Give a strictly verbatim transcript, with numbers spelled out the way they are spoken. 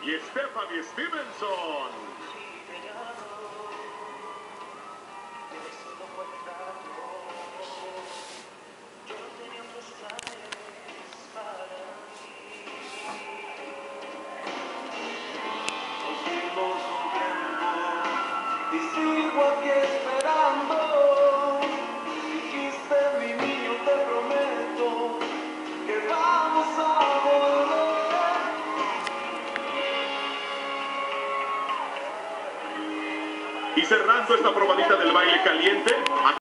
y Stephanie Stevenson. Y sigo aquí esperando. Dijiste, mi niño, te prometo que vamos a volver. Y cerrando esta probadita del baile caliente.